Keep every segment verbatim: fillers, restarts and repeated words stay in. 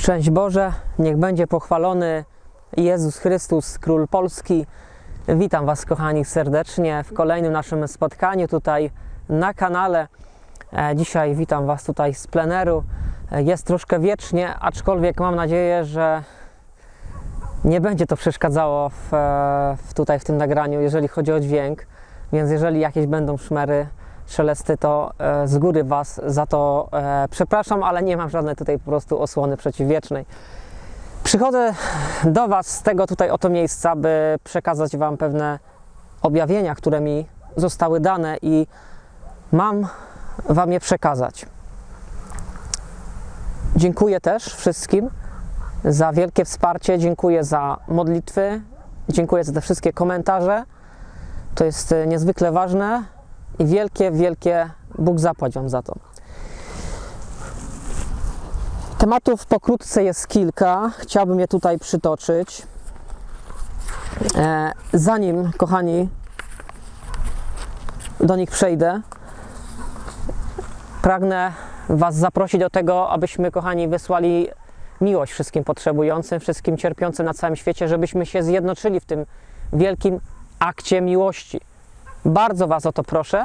Szczęść Boże, niech będzie pochwalony Jezus Chrystus, Król Polski. Witam Was, kochani, serdecznie w kolejnym naszym spotkaniu tutaj na kanale. Dzisiaj witam Was tutaj z pleneru. Jest troszkę wiecznie, aczkolwiek mam nadzieję, że nie będzie to przeszkadzało w, w tutaj w tym nagraniu, jeżeli chodzi o dźwięk. Więc jeżeli jakieś będą szmery, szelesty, to e, z góry Was za to e, przepraszam, ale nie mam żadnej tutaj po prostu osłony przeciwwiecznej. Przychodzę do Was z tego tutaj oto miejsca, by przekazać Wam pewne objawienia, które mi zostały dane i mam Wam je przekazać. Dziękuję też wszystkim za wielkie wsparcie, dziękuję za modlitwy, dziękuję za te wszystkie komentarze. To jest niezwykle ważne i wielkie, wielkie Bóg zapłać Wam za to. Tematów pokrótce jest kilka, chciałbym je tutaj przytoczyć. E, zanim, kochani, do nich przejdę, pragnę Was zaprosić do tego, abyśmy, kochani, wysłali miłość wszystkim potrzebującym, wszystkim cierpiącym na całym świecie, żebyśmy się zjednoczyli w tym wielkim akcie miłości. Bardzo Was o to proszę.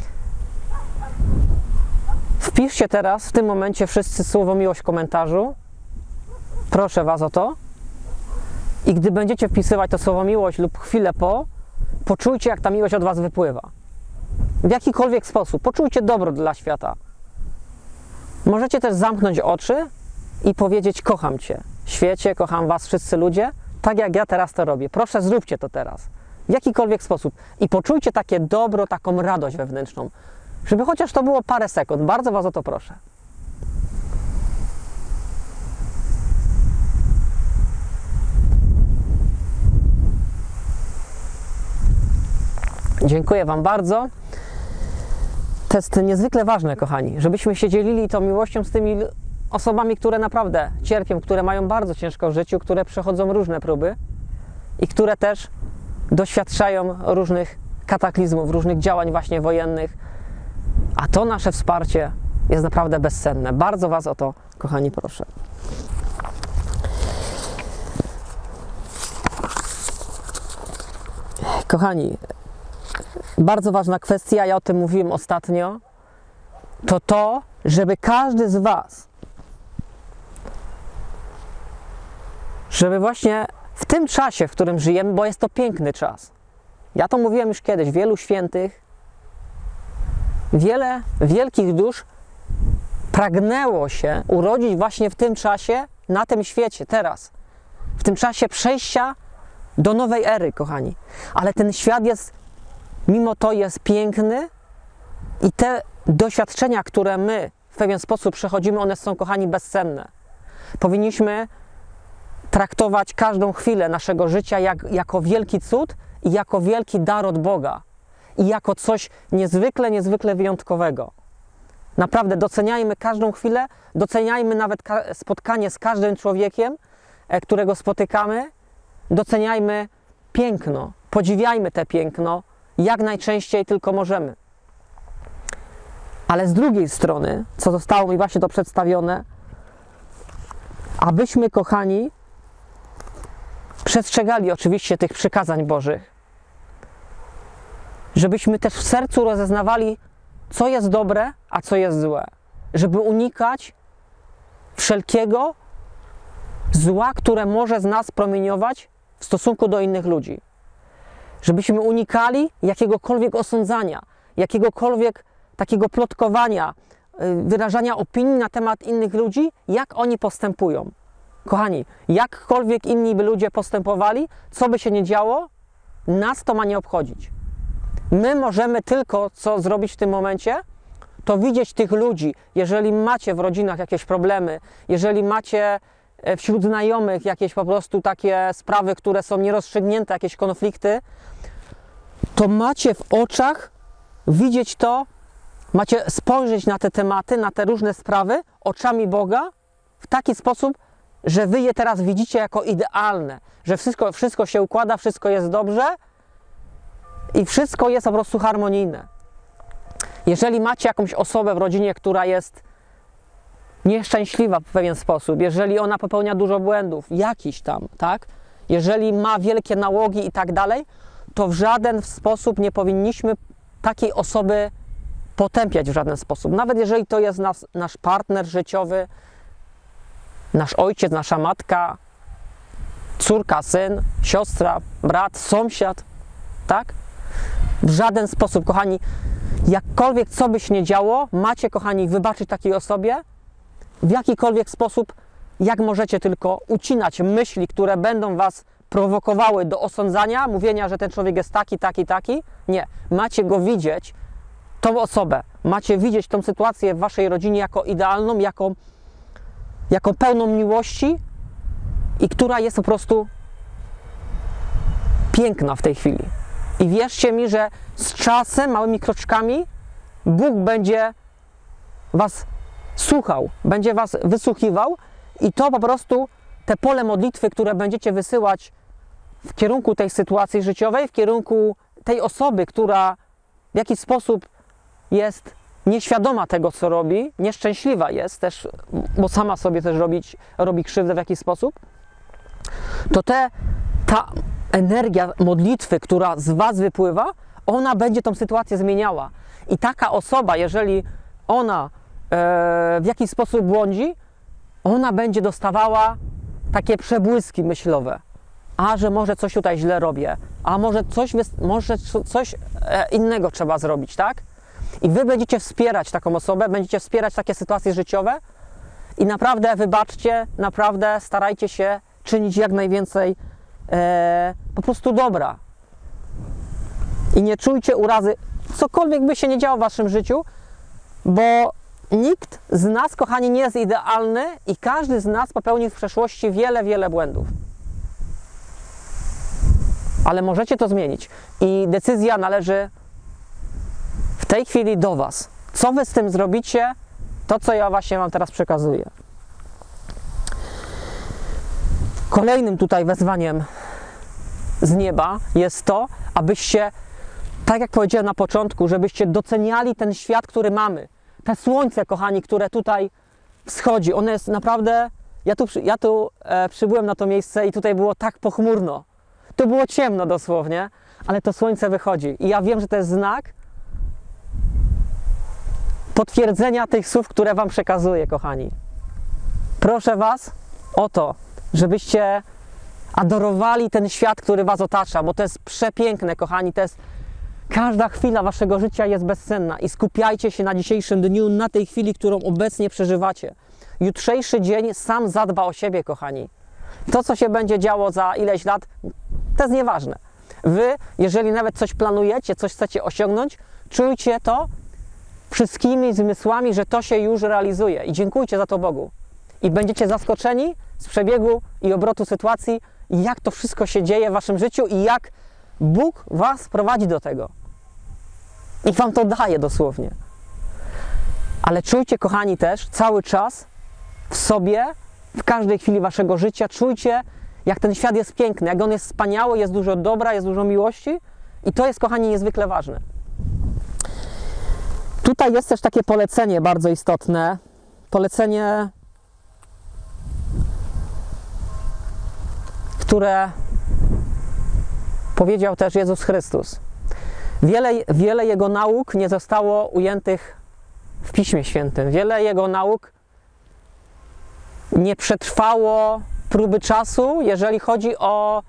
Wpiszcie teraz, w tym momencie, wszyscy słowo miłość w komentarzu. Proszę Was o to. I gdy będziecie wpisywać to słowo miłość lub chwilę po, poczujcie, jak ta miłość od Was wypływa. W jakikolwiek sposób. Poczujcie dobro dla świata. Możecie też zamknąć oczy i powiedzieć: kocham Cię, świecie, kocham Was, wszyscy ludzie, tak jak ja teraz to robię. Proszę, zróbcie to teraz. W jakikolwiek sposób. I poczujcie takie dobro, taką radość wewnętrzną. Żeby chociaż to było parę sekund. Bardzo Was o to proszę. Dziękuję Wam bardzo. To jest niezwykle ważne, kochani, żebyśmy się dzielili tą miłością z tymi osobami, które naprawdę cierpią, które mają bardzo ciężko w życiu, które przechodzą różne próby i które też doświadczają różnych kataklizmów, różnych działań właśnie wojennych, a to nasze wsparcie jest naprawdę bezcenne. Bardzo Was o to, kochani, proszę. Kochani, bardzo ważna kwestia, ja o tym mówiłem ostatnio, to to, żeby każdy z Was, żeby właśnie w tym czasie, w którym żyjemy, bo jest to piękny czas. Ja to mówiłem już kiedyś, wielu świętych, wiele wielkich dusz pragnęło się urodzić właśnie w tym czasie, na tym świecie, teraz. W tym czasie przejścia do nowej ery, kochani. Ale ten świat jest, mimo to jest piękny i te doświadczenia, które my w pewien sposób przechodzimy, one są, kochani, bezcenne. Powinniśmy traktować każdą chwilę naszego życia jak, jako wielki cud i jako wielki dar od Boga. I jako coś niezwykle, niezwykle wyjątkowego. Naprawdę doceniajmy każdą chwilę, doceniajmy nawet spotkanie z każdym człowiekiem, którego spotykamy. Doceniajmy piękno, podziwiajmy te piękno, jak najczęściej tylko możemy. Ale z drugiej strony, co zostało mi właśnie to przedstawione, abyśmy, kochani, przestrzegali oczywiście tych przykazań Bożych, żebyśmy też w sercu rozeznawali, co jest dobre, a co jest złe. Żeby unikać wszelkiego zła, które może z nas promieniować w stosunku do innych ludzi. Żebyśmy unikali jakiegokolwiek osądzania, jakiegokolwiek takiego plotkowania, wyrażania opinii na temat innych ludzi, jak oni postępują. Kochani, jakkolwiek inni by ludzie postępowali, co by się nie działo, nas to ma nie obchodzić. My możemy tylko co zrobić w tym momencie, to widzieć tych ludzi. Jeżeli macie w rodzinach jakieś problemy, jeżeli macie wśród znajomych jakieś po prostu takie sprawy, które są nierozstrzygnięte, jakieś konflikty, to macie w oczach widzieć to, macie spojrzeć na te tematy, na te różne sprawy oczami Boga w taki sposób, że Wy je teraz widzicie jako idealne, że wszystko, wszystko się układa, wszystko jest dobrze i wszystko jest po prostu harmonijne. Jeżeli macie jakąś osobę w rodzinie, która jest nieszczęśliwa w pewien sposób, jeżeli ona popełnia dużo błędów, jakiś tam, tak? Jeżeli ma wielkie nałogi i tak dalej, to w żaden sposób nie powinniśmy takiej osoby potępiać w żaden sposób. Nawet jeżeli to jest nas, nasz partner życiowy, nasz ojciec, nasza matka, córka, syn, siostra, brat, sąsiad, tak? W żaden sposób, kochani, jakkolwiek co by się nie działo, macie, kochani, wybaczyć takiej osobie, w jakikolwiek sposób, jak możecie tylko ucinać myśli, które będą was prowokowały do osądzania, mówienia, że ten człowiek jest taki, taki, taki. Nie. Macie go widzieć, tą osobę, macie widzieć tą sytuację w waszej rodzinie jako idealną, jako, jako pełną miłości i która jest po prostu piękna w tej chwili. I wierzcie mi, że z czasem, małymi kroczkami, Bóg będzie was słuchał, będzie was wysłuchiwał i to po prostu te pole modlitwy, które będziecie wysyłać w kierunku tej sytuacji życiowej, w kierunku tej osoby, która w jakiś sposób jest nieświadoma tego, co robi, nieszczęśliwa jest też, bo sama sobie też robić, robi krzywdę w jakiś sposób, to te, ta energia modlitwy, która z was wypływa, ona będzie tą sytuację zmieniała. I taka osoba, jeżeli ona e, w jakiś sposób błądzi, ona będzie dostawała takie przebłyski myślowe. A, że może coś tutaj źle robię, a może coś, może coś innego trzeba zrobić, tak? I wy będziecie wspierać taką osobę, będziecie wspierać takie sytuacje życiowe i naprawdę wybaczcie, naprawdę starajcie się czynić jak najwięcej e, po prostu dobra. I nie czujcie urazy, cokolwiek by się nie działo w waszym życiu, bo nikt z nas, kochani, nie jest idealny i każdy z nas popełnił w przeszłości wiele, wiele błędów. Ale możecie to zmienić i decyzja należy w tej chwili do was. Co wy z tym zrobicie, to co ja właśnie wam teraz przekazuję. Kolejnym tutaj wezwaniem z nieba jest to, abyście, tak jak powiedziałem na początku, żebyście doceniali ten świat, który mamy. Te słońce, kochani, które tutaj wschodzi, one jest naprawdę... Ja tu, ja tu e, przybyłem na to miejsce i tutaj było tak pochmurno. Tu było ciemno dosłownie, ale to słońce wychodzi. I ja wiem, że to jest znak potwierdzenia tych słów, które wam przekazuję, kochani. Proszę was o to, żebyście adorowali ten świat, który was otacza, bo to jest przepiękne, kochani. To jest... Każda chwila waszego życia jest bezcenna i skupiajcie się na dzisiejszym dniu, na tej chwili, którą obecnie przeżywacie. Jutrzejszy dzień sam zadba o siebie, kochani. To, co się będzie działo za ileś lat, to jest nieważne. Wy, jeżeli nawet coś planujecie, coś chcecie osiągnąć, czujcie to wszystkimi zmysłami, że to się już realizuje i dziękujcie za to Bogu. I będziecie zaskoczeni z przebiegu i obrotu sytuacji, jak to wszystko się dzieje w waszym życiu i jak Bóg was prowadzi do tego. I wam to daje dosłownie. Ale czujcie, kochani, też cały czas w sobie, w każdej chwili waszego życia, czujcie, jak ten świat jest piękny, jak on jest wspaniały, jest dużo dobra, jest dużo miłości i to jest, kochani, niezwykle ważne. Tutaj jest też takie polecenie bardzo istotne. Polecenie, które powiedział też Jezus Chrystus. Wiele, wiele Jego nauk nie zostało ujętych w Piśmie Świętym. Wiele Jego nauk nie przetrwało próby czasu, jeżeli chodzi o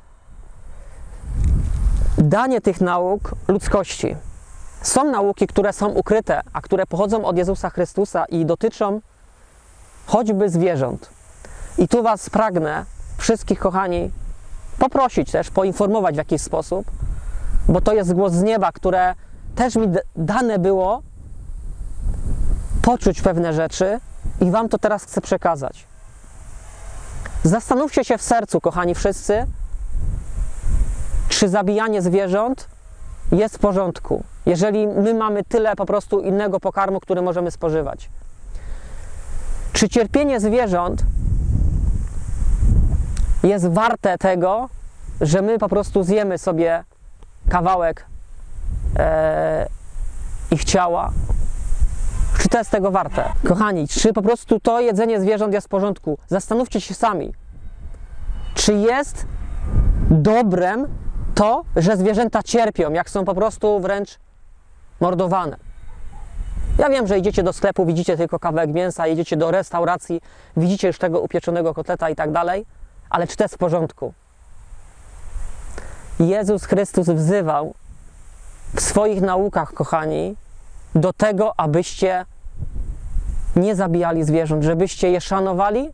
danie tych nauk ludzkości. Są nauki, które są ukryte, a które pochodzą od Jezusa Chrystusa i dotyczą choćby zwierząt. I tu was pragnę, wszystkich, kochani, poprosić też, poinformować w jakiś sposób, bo to jest głos z nieba, które też mi dane było poczuć pewne rzeczy i wam to teraz chcę przekazać. Zastanówcie się w sercu, kochani wszyscy, czy zabijanie zwierząt jest w porządku, jeżeli my mamy tyle po prostu innego pokarmu, który możemy spożywać. Czy cierpienie zwierząt jest warte tego, że my po prostu zjemy sobie kawałek e, ich ciała? Czy to jest tego warte? Kochani, czy po prostu to jedzenie zwierząt jest w porządku? Zastanówcie się sami. Czy jest dobrem to, że zwierzęta cierpią, jak są po prostu wręcz mordowane? Ja wiem, że idziecie do sklepu, widzicie tylko kawałek mięsa, idziecie do restauracji, widzicie już tego upieczonego kotleta i tak dalej, ale czy to jest w porządku? Jezus Chrystus wzywał w swoich naukach, kochani, do tego, abyście nie zabijali zwierząt, żebyście je szanowali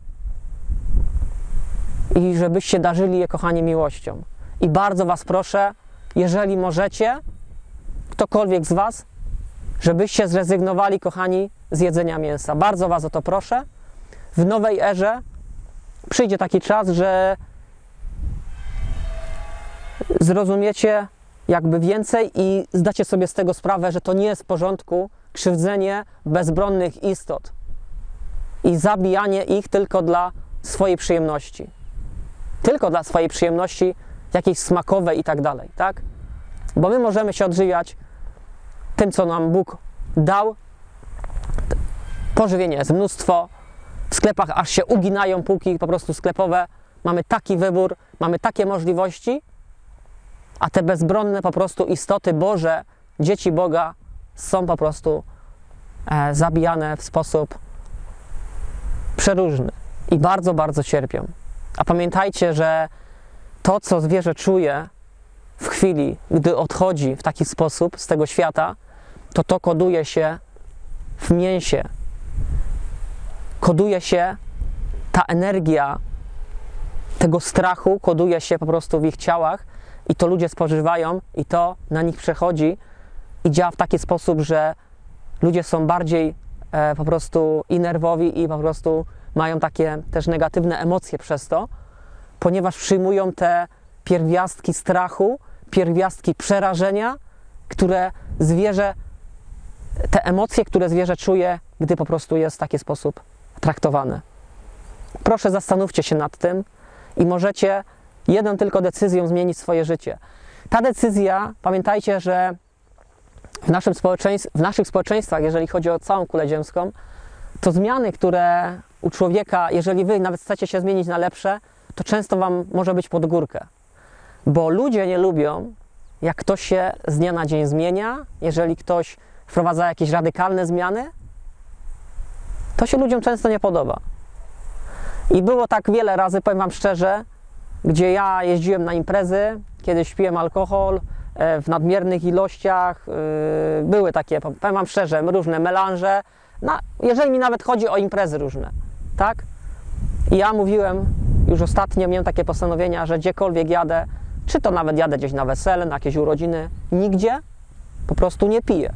i żebyście darzyli je, kochani, miłością. I bardzo was proszę, jeżeli możecie, ktokolwiek z was, żebyście zrezygnowali, kochani, z jedzenia mięsa. Bardzo was o to proszę. W nowej erze przyjdzie taki czas, że zrozumiecie jakby więcej i zdacie sobie z tego sprawę, że to nie jest w porządku krzywdzenie bezbronnych istot i zabijanie ich tylko dla swojej przyjemności. Tylko dla swojej przyjemności, jakiejś smakowej i tak dalej, tak? Bo my możemy się odżywiać tym, co nam Bóg dał. Pożywienie jest mnóstwo. W sklepach aż się uginają półki po prostu sklepowe. Mamy taki wybór, mamy takie możliwości, a te bezbronne po prostu istoty Boże, dzieci Boga są po prostu e, zabijane w sposób przeróżny i bardzo, bardzo cierpią. A pamiętajcie, że to, co zwierzę czuje w chwili, gdy odchodzi w taki sposób z tego świata, to to koduje się w mięsie. Koduje się ta energia tego strachu, koduje się po prostu w ich ciałach i to ludzie spożywają i to na nich przechodzi i działa w taki sposób, że ludzie są bardziej e, po prostu i nerwowi i po prostu mają takie też negatywne emocje przez to, ponieważ przyjmują te pierwiastki strachu, pierwiastki przerażenia, które zwierzę, te emocje, które zwierzę czuje, gdy po prostu jest w taki sposób traktowane. Proszę, zastanówcie się nad tym i możecie jedną tylko decyzją zmienić swoje życie. Ta decyzja, pamiętajcie, że w, naszym społeczeństw, w naszych społeczeństwach, jeżeli chodzi o całą kulę ziemską, to zmiany, które u człowieka, jeżeli wy nawet chcecie się zmienić na lepsze, to często wam może być pod górkę. Bo ludzie nie lubią, jak ktoś się z dnia na dzień zmienia, jeżeli ktoś wprowadza jakieś radykalne zmiany, to się ludziom często nie podoba. I było tak wiele razy, powiem wam szczerze, gdzie ja jeździłem na imprezy, kiedy piłem alkohol w nadmiernych ilościach, były takie, powiem wam szczerze, różne melanże, no, jeżeli mi nawet chodzi o imprezy różne, tak? I ja mówiłem, już ostatnio miałem takie postanowienia, że gdziekolwiek jadę, czy to nawet jadę gdzieś na wesele, na jakieś urodziny, nigdzie po prostu nie piję.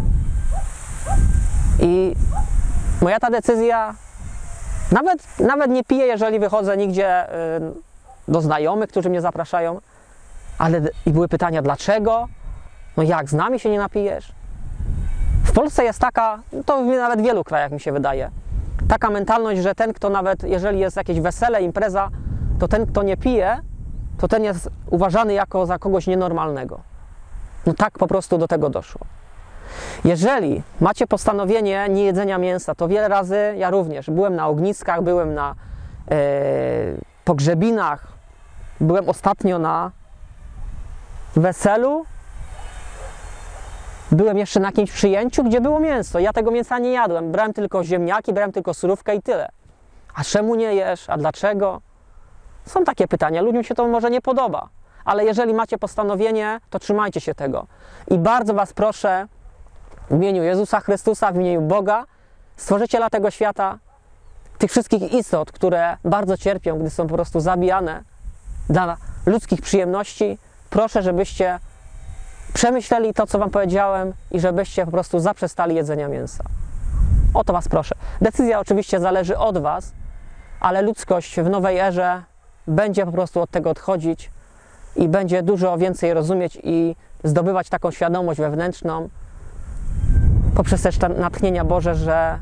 I moja ta decyzja, nawet, nawet nie piję, jeżeli wychodzę nigdzie yy, do znajomych, którzy mnie zapraszają, ale i były pytania, dlaczego? No jak, z nami się nie napijesz? W Polsce jest taka, to nawet w wielu krajach mi się wydaje, taka mentalność, że ten, kto nawet, jeżeli jest jakieś wesele, impreza, to ten, kto nie pije, to ten jest uważany jako za kogoś nienormalnego. No tak po prostu do tego doszło. Jeżeli macie postanowienie niejedzenia mięsa, to wiele razy, ja również, byłem na ogniskach, byłem na e, pogrzebinach, byłem ostatnio na weselu, byłem jeszcze na jakimś przyjęciu, gdzie było mięso. Ja tego mięsa nie jadłem, brałem tylko ziemniaki, brałem tylko surówkę i tyle. A czemu nie jesz? A dlaczego? Są takie pytania, ludziom się to może nie podoba, ale jeżeli macie postanowienie, to trzymajcie się tego. I bardzo was proszę, w imieniu Jezusa Chrystusa, w imieniu Boga, Stworzyciela tego świata, tych wszystkich istot, które bardzo cierpią, gdy są po prostu zabijane dla ludzkich przyjemności, proszę, żebyście przemyśleli to, co wam powiedziałem i żebyście po prostu zaprzestali jedzenia mięsa. O to was proszę. Decyzja oczywiście zależy od was, ale ludzkość w nowej erze będzie po prostu od tego odchodzić i będzie dużo więcej rozumieć i zdobywać taką świadomość wewnętrzną poprzez też natchnienia Boże, że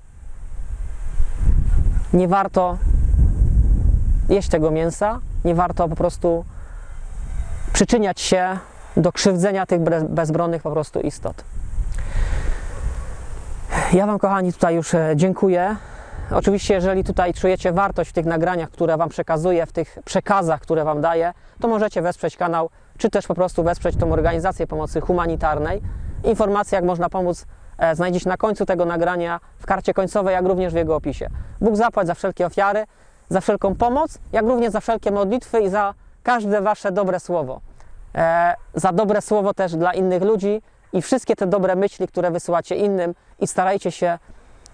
nie warto jeść tego mięsa, nie warto po prostu przyczyniać się do krzywdzenia tych bezbronnych po prostu istot. Ja Wam, kochani, tutaj już dziękuję. Oczywiście, jeżeli tutaj czujecie wartość w tych nagraniach, które Wam przekazuję, w tych przekazach, które Wam daję, to możecie wesprzeć kanał, czy też po prostu wesprzeć tą organizację pomocy humanitarnej. Informacje, jak można pomóc, e, znajdziecie na końcu tego nagrania, w karcie końcowej, jak również w jego opisie. Bóg zapłać za wszelkie ofiary, za wszelką pomoc, jak również za wszelkie modlitwy i za każde Wasze dobre słowo. E, za dobre słowo też dla innych ludzi i wszystkie te dobre myśli, które wysyłacie innym i starajcie się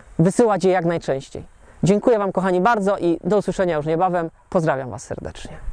wysyłać je jak najczęściej. Dziękuję Wam, kochani, bardzo i do usłyszenia już niebawem. Pozdrawiam Was serdecznie.